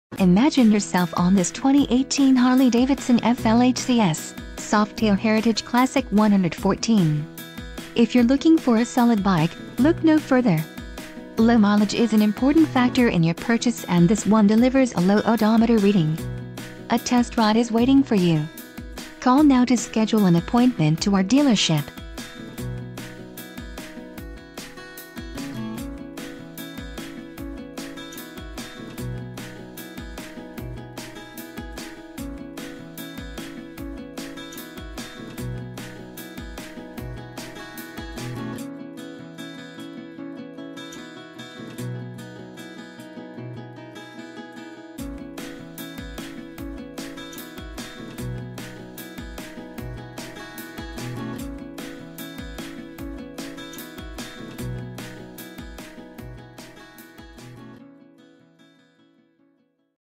Imagine yourself on this 2018 Harley-Davidson FLHCS Softail Heritage Classic 114. If you're looking for a solid bike, look no further. Low mileage is an important factor in your purchase, and this one delivers a low odometer reading. A test ride is waiting for you. Call now to schedule an appointment to our dealership.